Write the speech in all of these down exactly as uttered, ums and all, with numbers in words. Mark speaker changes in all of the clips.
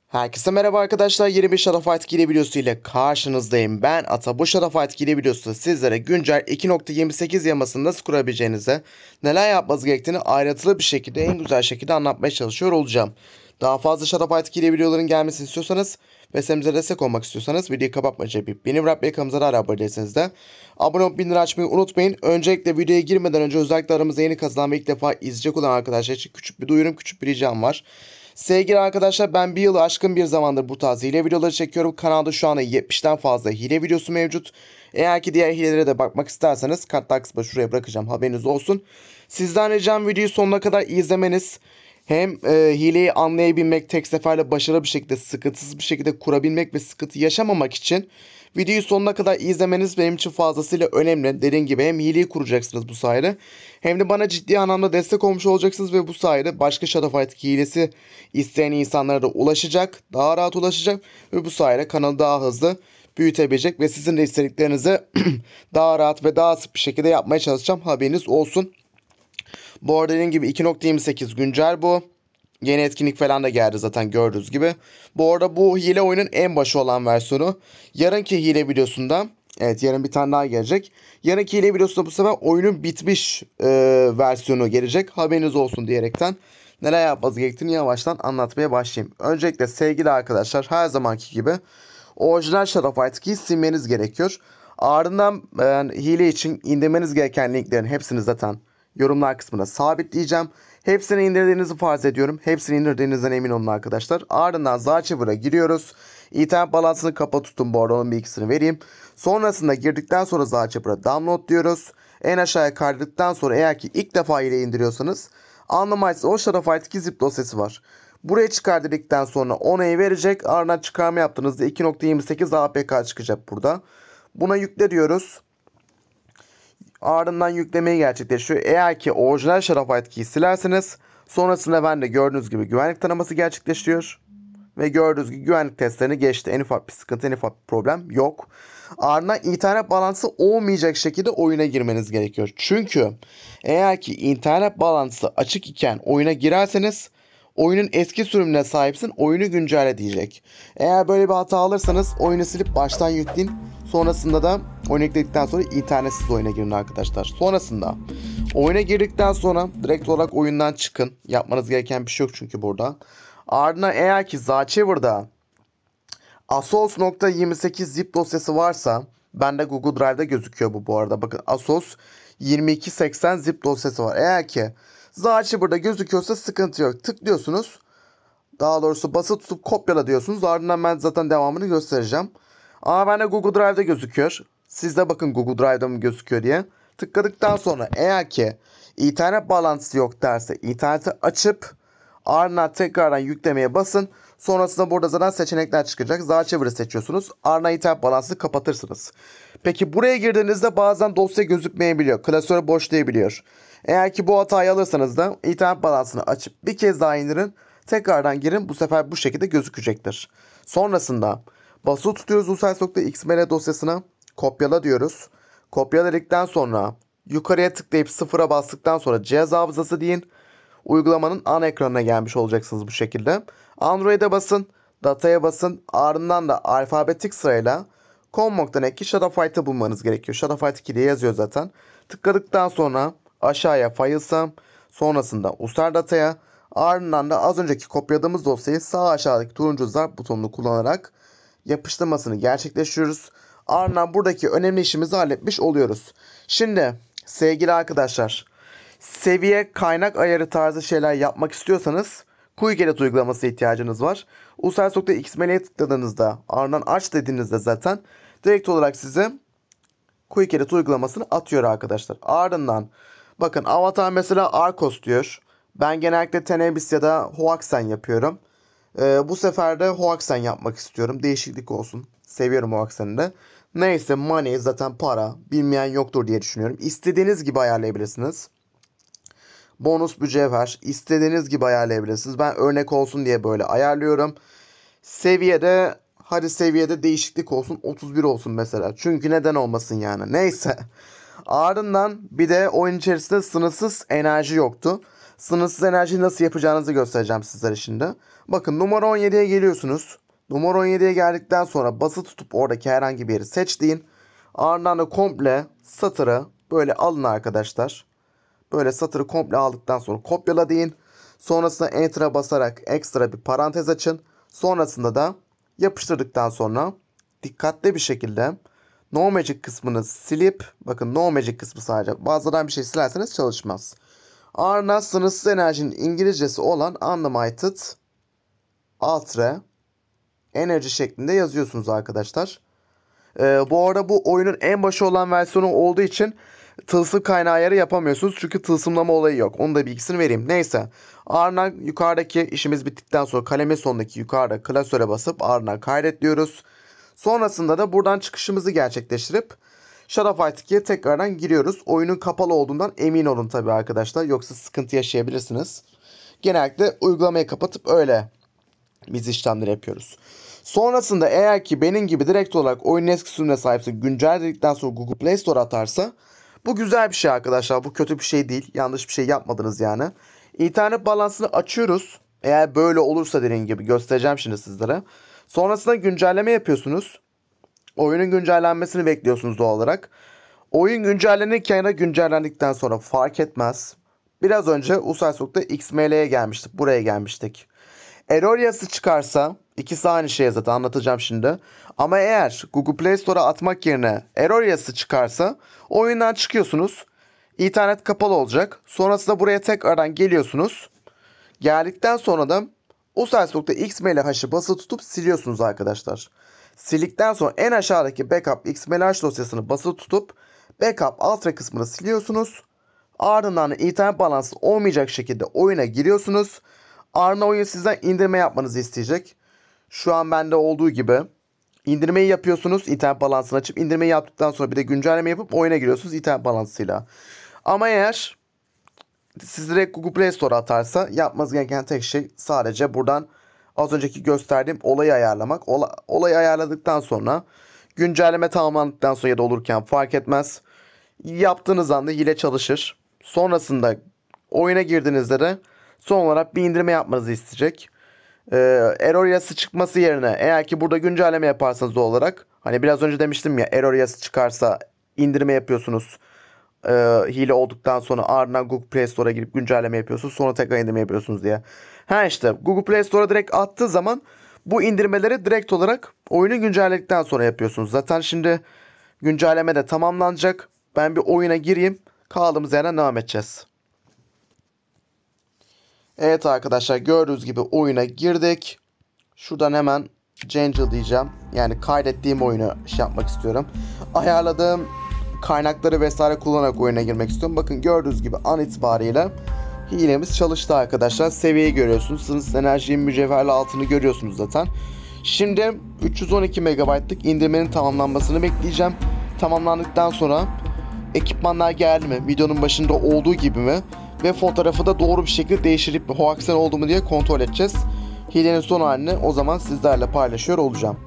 Speaker 1: Herkese merhaba arkadaşlar. Yeni bir Shadow Fight Kile videosu ile karşınızdayım. Ben Ata. Bu Shadow Fight Kile videosu sizlere güncel iki nokta yirmi sekiz yamasını nasıl kurabileceğinize, neler yapmanız gerektiğini ayrıntılı bir şekilde, en güzel şekilde anlatmaya çalışıyor olacağım. Daha fazla Shadow Fight Kile videoların gelmesini istiyorsanız ve serimize destek olmak istiyorsanız videoyu kapatmaca yapıp beni bırakmayı, kanalımıza da abone değilseniz de abone olup bildirim açmayı unutmayın. Öncelikle videoya girmeden önce özellikle aramızda yeni katılan ve ilk defa izleyecek olan arkadaşlar için küçük bir duyurum, küçük bir ricam var. Sevgili arkadaşlar, ben bir yılı aşkın bir zamandır bu tarz hile videoları çekiyorum. Kanalda şu anda yetmişten fazla hile videosu mevcut. Eğer ki diğer hilelere de bakmak isterseniz kartlar kısmına şuraya bırakacağım, haberiniz olsun. Sizden ricam videoyu sonuna kadar izlemeniz. Hem e, hileyi anlayabilmek, tek seferle başarılı bir şekilde, sıkıntısız bir şekilde kurabilmek ve sıkıntı yaşamamak için videoyu sonuna kadar izlemeniz benim için fazlasıyla önemli. Dediğim gibi hem hileyi kuracaksınız bu sayede, hem de bana ciddi anlamda destek olmuş olacaksınız ve bu sayede başka Shadow Fight hilesi isteyen insanlara da ulaşacak, daha rahat ulaşacak ve bu sayede kanalı daha hızlı büyütebilecek ve sizin de istediklerinizi daha rahat ve daha sık bir şekilde yapmaya çalışacağım, haberiniz olsun. Bu arada dediğim gibi iki nokta yirmi sekiz güncel bu. Yeni etkinlik falan da geldi zaten, gördüğünüz gibi. Bu arada bu hile oyunun en başı olan versiyonu. Yarınki hile videosunda, evet yarın bir tane daha gelecek. Yarınki hile videosunda bu sefer oyunun bitmiş e, versiyonu gelecek. Haberiniz olsun diyerekten neler yapmanız gerektiğini yavaştan anlatmaya başlayayım. Öncelikle sevgili arkadaşlar, her zamanki gibi orijinal Shadow Fight ikiyi silmeniz gerekiyor. Ardından e, hile için indirmeniz gereken linklerin hepsini zaten yorumlar kısmına sabitleyeceğim. Hepsini indirdiğinizi farz ediyorum. Hepsini indirdiğinizden emin olun arkadaşlar. Ardından Zarchiver'a giriyoruz. İnternet balansını kapat tutun, bu arada onun bilgisini vereyim. Sonrasında girdikten sonra Zarchiver'a download diyoruz. En aşağıya kaydıktan sonra, eğer ki ilk defa ile indiriyorsanız, anlamaysa o Shadow Fight iki zip dosyası var. Buraya çıkar dedikten sonra onayı verecek. Ardından çıkarma yaptığınızda iki nokta yirmi sekiz A P K çıkacak burada. Buna yükle diyoruz. Ardından yüklemeyi gerçekleşiyor. Eğer ki orijinal Shadow Fight ikiyi silerseniz, sonrasında ben de gördüğünüz gibi güvenlik taraması gerçekleştiriyor. Ve gördüğünüz gibi güvenlik testlerini geçti. En ufak bir sıkıntı, en ufak bir problem yok. Ardından internet bağlantısı olmayacak şekilde oyuna girmeniz gerekiyor. Çünkü eğer ki internet bağlantısı açık iken oyuna girerseniz, oyunun eski sürümüne sahipsin, oyunu güncelle diyecek. Eğer böyle bir hata alırsanız oyunu silip baştan yükleyin. Sonrasında da oyunu yükledikten sonra internetsiz oyuna girin arkadaşlar. Sonrasında oyuna girdikten sonra direkt olarak oyundan çıkın. Yapmanız gereken bir şey yok çünkü burada. Ardından eğer ki Zarchiver'da Asos nokta yirmi sekiz zip dosyası varsa, bende Google Drive'da gözüküyor bu bu arada. Bakın Asos yirmi iki seksen zip dosyası var. Eğer ki Zarchiver'da gözüküyorsa sıkıntı yok. Tıklıyorsunuz. Daha doğrusu basılı tutup kopyala diyorsunuz. Ardından ben zaten devamını göstereceğim. Ama bende Google Drive'da gözüküyor. Siz de bakın Google Drive'da mı gözüküyor diye. Tıkladıktan sonra eğer ki internet bağlantısı yok derse, interneti açıp ardından tekrardan yüklemeye basın. Sonrasında burada zaten seçenekler çıkacak. Zarchiver'ı seçiyorsunuz. Ardından internet bağlantısını kapatırsınız. Peki buraya girdiğinizde bazen dosya gözükmeyebiliyor. Klasör boşlayabiliyor. Eğer ki bu hatayı alırsanız da internet bağlantısını açıp bir kez daha indirin. Tekrardan girin. Bu sefer bu şekilde gözükecektir. Sonrasında basılı tutuyoruz usersocks.xml dosyasına. Kopyala diyoruz. Kopyaladıktan sonra yukarıya tıklayıp sıfıra bastıktan sonra cihaz hafızası deyin. Uygulamanın ana ekranına gelmiş olacaksınız bu şekilde. Android'e basın. Dataya basın. Ardından da alfabetik sırayla com.net'ki Shadow Fight'ı bulmanız gerekiyor. Shadow Fight iki diye yazıyor zaten. Tıkladıktan sonra aşağıya Files'a, sonrasında User Data'ya, ardından da az önceki kopyaladığımız dosyayı sağ aşağıdaki turuncu zar butonunu kullanarak yapıştırmasını gerçekleştiriyoruz. Ardından buradaki önemli işimizi halletmiş oluyoruz. Şimdi sevgili arkadaşlar, seviye kaynak ayarı tarzı şeyler yapmak istiyorsanız Quick Edit uygulaması ihtiyacınız var. usersocks.xml'ye tıkladığınızda, ardından aç dediğinizde zaten direkt olarak size Quick Edit uygulamasını atıyor arkadaşlar. Ardından bakın avatar mesela Arcos diyor. Ben genellikle Tenebris ya da Hoaxen yapıyorum. Ee, bu sefer de Hoaxen yapmak istiyorum. Değişiklik olsun. Seviyorum Hoaxen'i de. Neyse, money zaten para. Bilmeyen yoktur diye düşünüyorum. İstediğiniz gibi ayarlayabilirsiniz. Bonus mücevher. İstediğiniz gibi ayarlayabilirsiniz. Ben örnek olsun diye böyle ayarlıyorum. Seviyede, hadi seviyede değişiklik olsun. otuz bir olsun mesela. Çünkü neden olmasın yani. Neyse. Ardından bir de oyun içerisinde sınırsız enerji yoktu. Sınırsız enerjiyi nasıl yapacağınızı göstereceğim sizlere şimdi. Bakın numara on yediye geliyorsunuz. Numara on yediye geldikten sonra basılı tutup oradaki herhangi bir yeri seç deyin. Ardından da komple satırı böyle alın arkadaşlar. Böyle satırı komple aldıktan sonra kopyala deyin. Sonrasında Enter'a basarak ekstra bir parantez açın. Sonrasında da yapıştırdıktan sonra dikkatli bir şekilde No Magic kısmını silip, bakın No Magic kısmı sadece, bazıdan bir şey silerseniz çalışmaz. Ardından sınırsız enerjinin İngilizcesi olan Unlimited Ultra Enerji şeklinde yazıyorsunuz arkadaşlar. Ee, bu arada bu oyunun en başı olan versiyonu olduğu için tılsım kaynağı ayarı yapamıyorsunuz. Çünkü tılsımlama olayı yok. Onun da bilgisini vereyim. Neyse. Ardından yukarıdaki işimiz bittikten sonra kalemin sonundaki yukarıda klasöre basıp ardından kaydet diyoruz. Sonrasında da buradan çıkışımızı gerçekleştirip Shadow Fight ikiye tekrardan giriyoruz. Oyunun kapalı olduğundan emin olun tabii arkadaşlar. Yoksa sıkıntı yaşayabilirsiniz. Genellikle uygulamayı kapatıp öyle biz işlemleri yapıyoruz. Sonrasında eğer ki benim gibi direkt olarak oyunun eski sürümüne sahipse, güncelledikten sonra Google Play Store atarsa bu güzel bir şey arkadaşlar. Bu kötü bir şey değil. Yanlış bir şey yapmadınız yani. İnternet bağlantısını açıyoruz. Eğer böyle olursa dediğim gibi göstereceğim şimdi sizlere. Sonrasında güncelleme yapıyorsunuz. Oyunun güncellenmesini bekliyorsunuz doğal olarak. Oyun güncellenirken ya güncellendikten sonra fark etmez. Biraz önce usais.xml'ye gelmiştik. Buraya gelmiştik. Error yazısı çıkarsa, ikisi aynı şey zaten anlatacağım şimdi. Ama eğer Google Play Store'a atmak yerine error yazısı çıkarsa oyundan çıkıyorsunuz. İnternet kapalı olacak. Sonrasında buraya tekrardan geliyorsunuz. Geldikten sonra da usais.xml'ı basılı tutup siliyorsunuz arkadaşlar. Sildikten sonra en aşağıdaki backup xmlh dosyasını basılı tutup backup ultra kısmını siliyorsunuz. Ardından internet bağlantısı olmayacak şekilde oyuna giriyorsunuz. Ardından oyun sizden indirme yapmanızı isteyecek. Şu an bende olduğu gibi indirmeyi yapıyorsunuz. İnternet bağlantısını açıp indirmeyi yaptıktan sonra bir de güncelleme yapıp oyuna giriyorsunuz internet bağlantısıyla. Ama eğer siz direkt Google Play Store atarsa yapmanız gereken tek şey sadece buradan az önceki gösterdiğim olayı ayarlamak. Ola, olayı ayarladıktan sonra güncelleme tamamlandıktan sonra ya da olurken fark etmez. Yaptığınız anda hile çalışır. Sonrasında oyuna girdiğinizde de son olarak bir indirme yapmanızı isteyecek. Ee, error yazısı çıkması yerine eğer ki burada güncelleme yaparsanız doğal olarak, hani biraz önce demiştim ya, error yazısı çıkarsa indirme yapıyorsunuz. Ee, hile olduktan sonra ardından Google Play Store'a girip güncelleme yapıyorsunuz. Sonra tekrar indirme yapıyorsunuz diye. Ha işte Google Play Store'a direkt attığı zaman bu indirmeleri direkt olarak oyunu güncelledikten sonra yapıyorsunuz. Zaten şimdi güncelleme de tamamlanacak. Ben bir oyuna gireyim. Kaldığımız yerden devam edeceğiz. Evet arkadaşlar, gördüğünüz gibi oyuna girdik. Şuradan hemen Jangle diyeceğim. Yani kaydettiğim oyunu şey yapmak istiyorum. Ayarladığım kaynakları vesaire kullanarak oyuna girmek istiyorum. Bakın gördüğünüz gibi an itibariyle hilemiz çalıştı arkadaşlar. Seviyeyi görüyorsunuz. Sınırsız enerjinin mücevherli altını görüyorsunuz zaten. Şimdi üç yüz on iki megabaytlık indirmenin tamamlanmasını bekleyeceğim. Tamamlandıktan sonra ekipmanlar geldi mi, videonun başında olduğu gibi mi ve fotoğrafı da doğru bir şekilde değiştirip mi, hoaxen oldu mu diye kontrol edeceğiz. Hilenin son halini o zaman sizlerle paylaşıyor olacağım.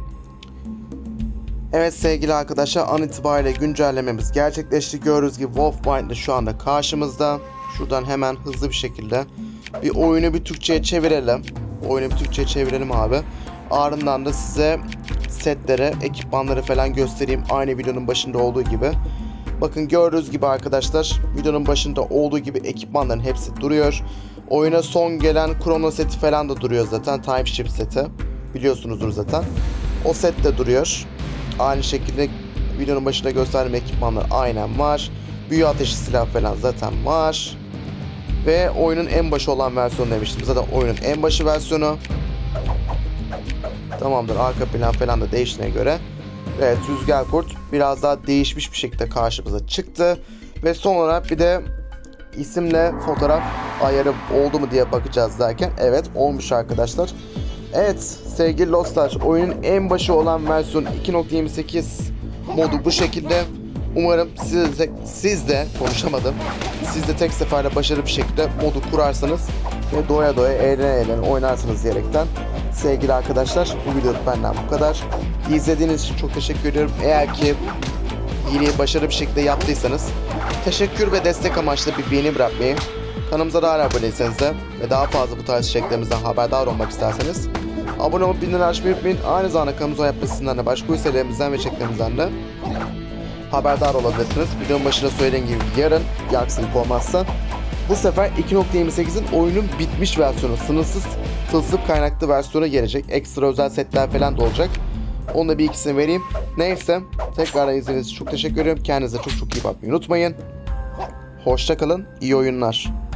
Speaker 1: Evet sevgili arkadaşlar, an itibariyle güncellememiz gerçekleşti. Gördüğünüz gibi Wolfbind şu anda karşımızda. Şuradan hemen hızlı bir şekilde bir oyunu bir Türkçe'ye çevirelim. Oyunu bir Türkçe'ye çevirelim abi. Ardından da size setleri, ekipmanları falan göstereyim. Aynı videonun başında olduğu gibi. Bakın gördüğünüz gibi arkadaşlar, videonun başında olduğu gibi ekipmanların hepsi duruyor. Oyuna son gelen Chrono seti falan da duruyor zaten. Time Ship seti. Biliyorsunuzdur zaten. O set de duruyor. Aynı şekilde videonun başında gösterdiğim ekipmanlar aynen var. Büyü ateşi silah falan zaten var. Ve oyunun en başı olan versiyonu demiştim. Zaten oyunun en başı versiyonu. Tamamdır, arka plan falan da değiştiğine göre. Evet, Rüzgar Kurt biraz daha değişmiş bir şekilde karşımıza çıktı. Ve son olarak bir de isimle fotoğraf ayarı oldu mu diye bakacağız derken evet olmuş arkadaşlar. Evet sevgili dostlar, oyunun en başı olan versiyon iki nokta yirmi sekiz modu bu şekilde. Umarım siz de, siz de konuşamadım. Siz de tek seferde başarılı bir şekilde modu kurarsanız ve doya doya eğlene eğlene oynarsınız diyerekten. Sevgili arkadaşlar, bu video benden bu kadar. İzlediğiniz için çok teşekkür ediyorum. Eğer ki hileyi başarılı bir şekilde yaptıysanız teşekkür ve destek amaçlı bir beğeni bırakmayı, Kanalımıza da hala abone değilseniz de ve daha fazla bu tarz içeriklerimizden haberdar olmak isterseniz abone olup bildirimleri açmayı unutmayın. Aynı zamanda kanalımıza yapmasından da başka serilerimizden ve içeriklerimizden de haberdar olabilirsiniz. Videonun başında söylediğim gibi yarın bir aksilik olmazsa bu sefer iki nokta yirmi sekizin oyunun bitmiş versiyonu, sınırsız tılsım kaynaklı versiyonu gelecek. Ekstra özel setler falan da olacak. Onun da bir ikisini vereyim. Neyse, tekrar izlediğiniz için çok teşekkür ederim. Kendinize çok çok iyi bakmayı unutmayın. Hoşça kalın, iyi oyunlar.